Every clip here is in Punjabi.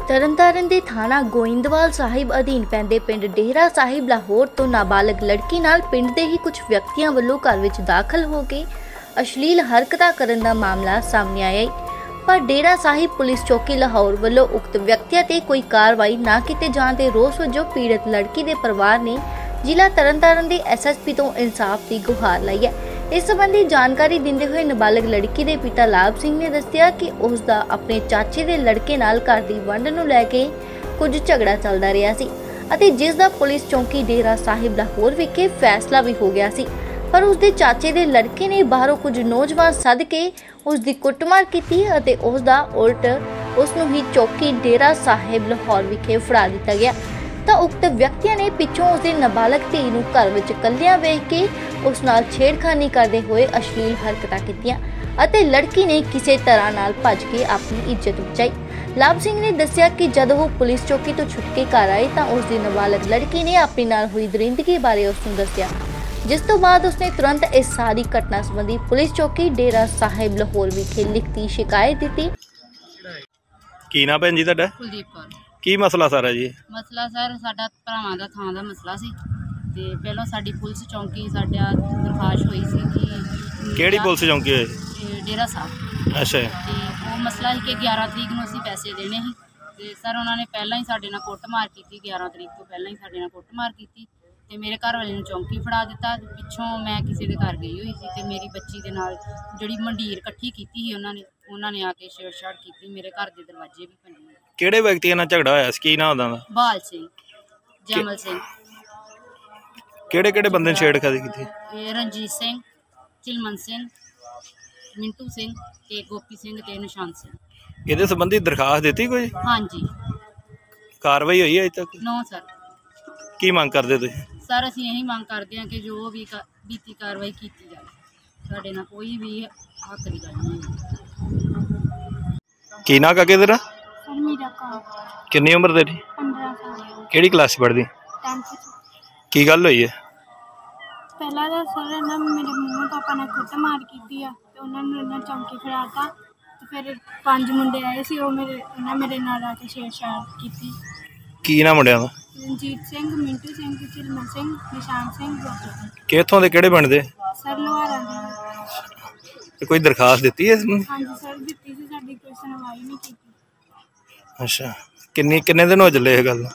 ਤਰਨਤਾਰਨ ਦੇ ਥਾਣਾ ਗੋਇੰਦਵਾਲ ਸਾਹਿਬ ਅਧੀਨ ਪੈਂਦੇ ਪਿੰਡ ਡੇਰਾ ਸਾਹਿਬ ਲਾਹੌਰ ਤੋਂ ਨਾਬਾਲਗ ਲੜਕੀ ਨਾਲ ਪਿੰਡ ਦੇ ਹੀ ਕੁਝ ਵਿਅਕਤੀਆਂ ਵੱਲੋਂ ਘਰ ਵਿੱਚ ਦਾਖਲ ਹੋ ਕੇ ਅਸ਼ਲੀਲ ਹਰਕਤਾਂ ਕਰਨ ਦਾ ਮਾਮਲਾ ਸਾਹਮਣੇ ਆਇਆ ਹੈ। ਪਰ ਡੇਰਾ ਸਾਹਿਬ ਪੁਲਿਸ ਚੌਕੀ ਲਾਹੌਰ ਵੱਲੋਂ ਉਕਤ ਵਿਅਕਤੀਆਂ ਤੇ ਕੋਈ ਕਾਰਵਾਈ ਨਾ ਕੀਤੇ ਜਾਣ ਦੇ ਰੋਸ ਵਜੋਂ ਪੀੜਤ ਲੜਕੀ ਦੇ ਪਰਿਵਾਰ ਨੇ ਜ਼ਿਲ੍ਹਾ ਤਰਨਤਾਰਨ ਦੇ ਐਸਐਸਪੀ ਤੋਂ ਇਨਸਾਫ ਦੀ ਗੁਹਾਰ ਲਾਈ ਹੈ। इस संबंधी जानकारी देंदे हुए नाबालग लड़की के पिता लाभ सिंह ने दस्सिया कि उसका अपने चाचे के लड़के नाल घर दी वंड नूं लैके कुछ झगड़ा चलदा रहा सी अते जिस दा पुलिस चौकी डेरा साहिब लाहौर विखे फैसला भी हो गया सी। पर उसके चाचे के लड़के ने बाहरों कुछ नौजवान सद के उसकी कुटमार की अते उसका उल्ट उसनूं ही चौकी डेरा साहिब लाहौर विखे फड़ा दिता गया। तो उक्त व्यक्तियों ने पिछों उसके नाबालग धी नूं घर विच कल्लियां वेख के उस नाल छेड़खानी करते हुए अश्लील हरकतां कीतियां अते लड़की ने किसी तरह नाल भज के अपनी इज्जत बचाई। लाभ सिंह ने दस्सिया कि जद वो पुलिस चौकी तो छुट के घर आए तो उसकी नाबालग लड़की ने अपने नाल हुई दरिंदगी बारे उसनूं दस्सिया, जिस तो बाद उसने तुरंत इस सारी घटना संबंधी पुलिस चौकी डेरा साहिब लाहौर विखे लिखती शिकायत दी। की ना भैन जी तुहाडा? कुलदीप कौर। की मसला सारा जी? मसला सर साडा भरावां दा थां दा मसला सी ते पहलों साडी पुलिस चौंकी साडा दरखास्त हुई सी कि केड़ी पुलिस चौंकी होई? डेरा साहब। अच्छा ते वो मसला ही कि 11 तरीक नूं असीं पैसे देने ही ते सर उन्होंने पहला ही साडे नाल कुੱਟਮਾਰ कीती। 11 तरीक तो पहला ही साडे नाल कुੱਟਮਾਰ कीती ते मेरे घर वाले नूं चौंकी फड़ा दिता। पिछों मैं किसी दे घर गई हुई सी ते मेरी बच्ची दे नाल जिहड़ी मंडीर इकट्ठी कीती ही उन्होंने आके छेड़छाड़ की। मेरे घर के दरवाजे भी भंने। किहड़े व्यक्ति नाल झगड़ा होया सी? की नाम उहदा? बाल सिंह, जैमल सिंह। किहड़े किहड़े बंदे छेड़खानी कीती? रणजीत सिंह, चिलमन सिंह, मिंटू सिंह ते गोपी सिंह ते निशान सिंह। इहदे संबंधी दरखास्त दी कोई? हाँ जी। कार्रवाई हुई है अजे तक? No sir. की मंग करदे तुसीं? सर असीं यही मंग करते हैं कि जो भी बीती कार्रवाई की जाए, साडे नाल कोई भी हक दी गल नहीं। की ना काके तेरा? किन्नी उम्र तेरी? 15 साल। किहड़ी क्लास पढ़दी? 10th। की गल हुई है? पहला तो सर ना मेरे मम्मा पापा ने कुੱਟਮਾਰ ਕੀਤੀ ਆ ਤੇ ਉਹਨਾਂ ਨੂੰ ਇਹਨਾਂ ਚੌਂਕੀ ਫੜਾਤਾ ਤੇ ਫਿਰ 5 ਮੁੰਡੇ ਆਏ ਸੀ ਉਹ ਮੇਰੇ ਨਾਲ ਆ ਕੇ ਛੇੜਛਾੜ ਕੀਤੀ। ਕੀ ਨਾ ਮੁੰਡਿਆਂ ਦਾ? ਰਣਜੀਤ ਸਿੰਘ, ਮਿੰਟੂ ਸਿੰਘ, ਚਿਲਮਨ ਸਿੰਘ, ਨਿਸ਼ਾਨ ਸਿੰਘ, ਗੋਪੀ ਸਿੰਘ। ਕਿੱਥੋਂ ਦੇ ਕਿਹੜੇ ਪਿੰਡ ਦੇ? ਸਰ ਲੋਹਾਰਾਂ ਦੇ। ਤੇ ਕੋਈ ਦਰਖਾਸਤ ਦਿੱਤੀ ਹੈ ਇਸ ਨੂੰ? ਹਾਂਜੀ ਸਰ ਦਿੱਤੀ ਸੀ, ਸਾਡੀ ਕੋਈ ਸੁਣਵਾਈ ਨਹੀਂ ਕੀਤੀ। ਅੱਛਾ ਕਿੰਨੇ ਦਿਨ ਹੋ ਚੱਲੇ ਇਹ ਗੱਲ?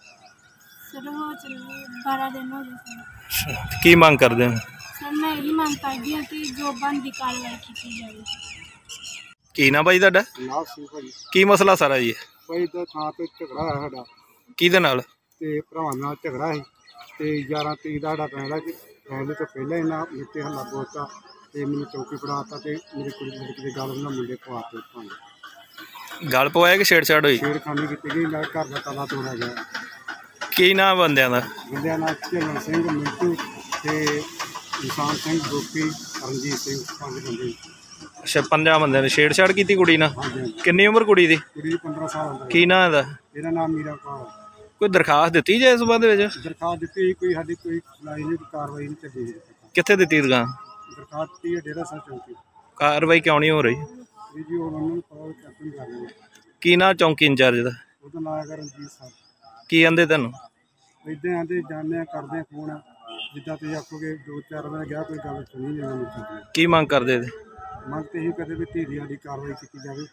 ਸਰ ਹੋ ਚੱਲੇ 12 ਦਿਨ ਹੋ ਗਏ ਸਰ। ਅੱਛਾ ਕੀ ਮੰਗ ਕਰਦੇ ਹੋ? ਸਰ ਮੈਂ ਇਹੀ ਮੰਗ ਕਰਦੀ ਹਾਂ ਕਿ ਜੋ ਬਣਦੀ ਕਾਰਵਾਈ ਕੀਤੀ ਜਾਵੇ। ਕੀ ਨਾ ਭਾਈ ਤੁਹਾਡਾ? ਲਾਭ ਸਿੰਘ ਭਾਜੀ। ਕੀ ਮਸਲਾ ਸਾਰਾ ਜੀ? ਭਾਈ ਦਾ ਥਾਂ ਤੇ ਝਗੜਾ ਹੋਇਆ ਸਾਡਾ ਕਿਹਦੇ ਨਾਲ? ਤੇ ਭਰਾਵਾਂ ਨਾਲ ਝਗੜਾ ਸੀ ਤੇ 11 ਤਰੀਕ ਦਾ ਸਾਡਾ ਫੈਸਲਾ ਕਿ ਫੈਸਲੇ ਤੋਂ ਪਹਿਲਾਂ ਇਹਨਾਂ ਮਿੱਤੇ ਹੱਲਾ ਬੋਲਤਾ ਤੇ ਮੈਨੂੰ ਚੌਕੀ ਫੜਾਤਾ ਤੇ ਮੇਰੀ ਕੁੜੀ ਲੜਕੀ ਦੇ ਗੱਲ ਉਹਨਾਂ ਮੁੰਡੇ ਖਵਾਤੇ ਭਾਂਡੇ। ਗੱਲ ਪਵਾਇਆ ਕਿ ਛੇੜਛਾੜ ਹੋਈ? ਛੇੜਖਾਨੀ ਕੀਤੀ ਗਈ, ਨਾਲ ਘਰ ਦਾ ਤਾਲਾ ਤੋੜਿਆ ਗਿਆ। ਕੀ ਨਾਂ ਬੰਦਿਆਂ ਦਾ? ਬੰਦਿਆਂ ਨਾਲ ਝਿਲਨ ਸਿੰਘ, ਮਿੰਟੂ ਤੇ ਨਿਸ਼ਾਨ ਸਿੰਘ, ਗੋਪੀ, ਰਣਜੀਤ ਸਿੰਘ, 5 ਬੰਦੇ। ਅੱਛਾ 5 ਬੰਦਿਆਂ ਨੇ ਛੇੜਛਾੜ ਕੀਤੀ ਕੁੜੀ ਨਾਲ? ਹਾਂਜੀ ਹਾਂਜੀ। ਕਿੰਨੀ ਉਮਰ ਕੁੜੀ ਦੀ? ਕੁੜੀ ਦੀ 15 ਸਾਲ ਹੁੰਦਾ। ਕੀ ਨਾਂ ਇਹਦਾ? ਇਹਦਾ ਨਾਮ ਮੀਰਾ ਕੌਰ। ਕੋਈ ਦਰਖਾਸਤ ਦਿੱਤੀ ਜੇ ਇਸ ਸੰਬੰਧ ਵਿੱਚ? ਦਰਖਾਸਤ ਦਿੱਤੀ, ਕੋਈ ਸਾਡੀ ਕੋਈ ਸੁਣਾਈ ਨਹੀਂ, ਕਾਰਵਾਈ ਨਹੀਂ ਚੱਲੀ। ਕਿੱਥੇ ਦਿੱਤੀ ਦਰਖਾਸਤ ਦਿੱਤੀ ਹੈ ਡੇਰਾ ਸਾਹਿਬ ਚੌਂਕੀ। ਕਾਰਵਾਈ ਕਿਉਂ ਨਹੀਂ ਹੋ ਰਹੀ? ਜੀ ਉਹਨਾਂ ਨੂੰ ਪਤਾ ਕੈਪਟਨ ਕਰ ਰਹੇ। ਕੀ ਨਾਂ ਚੌਂਕੀ ਇੰਚਾਰਜ ਦਾ? ਉਹਦਾ ਨਾਂ ਹੈਗਾ ਰਣਜੀਤ ਸਾਹਿਬ। ਕੀ ਕਹਿੰਦੇ ਤੁਹਾਨੂੰ? ਇੱਦਾਂ ਆਂਦੇ ਜਾਂਦੇ ਆ, ਕਰਦੇ ਆ ਫੋਨ, ਜਿੱਦਾਂ ਤੁਸੀਂ ਆਖੋਗੇ 2-4 ਵਾਰ ਗਿਆ ਕੋਈ ਗੱਲ ਸੁਣੀ ਨਹੀਂ ਉਹਨਾਂ ਨੂੰ। ਕੀ ਮੰਗ ਕਰਦੇ ਤੇ? ਮੰਗ ਤੇ ਇਹੀ ਕਰਦੇ ਵੀ ਧੀ ਦੀ ਸਾਡੀ ਕਾਰਵਾਈ ਕੀਤੀ ਜਾਵੇ।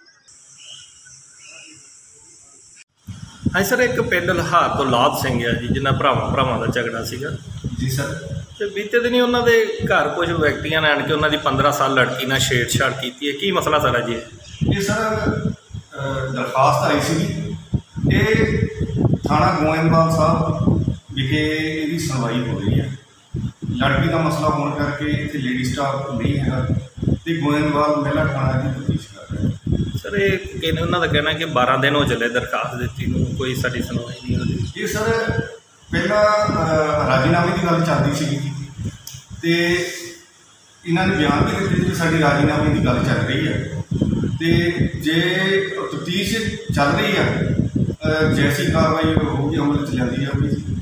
ਹਾਂ ਸਰ, ਇੱਕ ਪਿੰਡ ਲਹਾਰ ਤੋਂ ਲਾਭ ਸਿੰਘ ਆ ਜੀ, ਜਿਨ੍ਹਾਂ ਭਰਾਵਾਂ ਦਾ ਝਗੜਾ ਸੀਗਾ ਜੀ ਸਰ। ਤੇ ਬੀਤੇ ਦਿਨੀ ਉਹਨਾਂ ਦੇ ਘਰ ਕੁਝ ਵਿਅਕਤੀਆਂ ਨੇ ਆਣ ਕੇ ਉਹਨਾਂ ਦੀ 15 ਸਾਲ ਲੜਕੀ ਨਾਲ ਛੇੜਛਾੜ ਕੀਤੀ ਹੈ। ਕੀ ਮਸਲਾ ਸਾਰਾ ਜੀ? ਇਹ ਸਰ ਦਰਖਾਸਤ ਆਈ ਸੀ। ਇਹ ਥਾਣਾ ਗੋਇੰਦਵਾਲ ਸਾਹਿਬ ਵਿਖੇ ਇਹਦੀ ਸੁਣਵਾਈ ਹੋ ਰਹੀ ਹੈ। ਲੜਕੀ ਦਾ ਮਸਲਾ ਹੋਣ ਕਰਕੇ ਇੱਥੇ ਲੇਡੀ ਸਟਾਫ ਨਹੀਂ ਹੈਗਾ ਤੇ ਗੋਇੰਦਵਾਲ ਮਹਿਲਾ ਥਾਣਾ ਦੀ ਤਫਤੀਸ਼ ਕਰ ਰਿਹਾ। ਸਰ ਇਹ ਕਹਿੰਦੇ ਉਹਨਾਂ ਦਾ ਕਹਿਣਾ ਕਿ 12 ਦਿਨ ਹੋ ਚੱਲੇ ਦਰਖਾਸਤ ਦਿੱਤੀ ਨੂੰ, ਕੋਈ ਸਾਡੀ ਸੁਣਵਾਈ ਨਹੀਂ ਹੋ ਰਹੀ। ਇਹ ਸਰ ਪਹਿਲਾਂ ਰਾਜੀਨਾਮੇ ਦੀ ਗੱਲ ਚੱਲਦੀ ਸੀਗੀ ਤੇ ਇਹਨਾਂ ਨੇ ਬਿਆਨ ਵੀ ਦਿੱਤੇ ਕਿ ਸਾਡੀ ਰਾਜੀਨਾਮੇ ਦੀ ਗੱਲ ਚੱਲ ਰਹੀ ਹੈ ਤੇ ਜੇ ਤਫਤੀਸ਼ ਚੱਲ ਰਹੀ ਹੈ ਜੈਸੀ ਕਾਰਵਾਈ ਹੋਊਗੀ ਅਮਲ 'ਚ ਲਿਆਂਦੀ ਜਾਊਗੀ।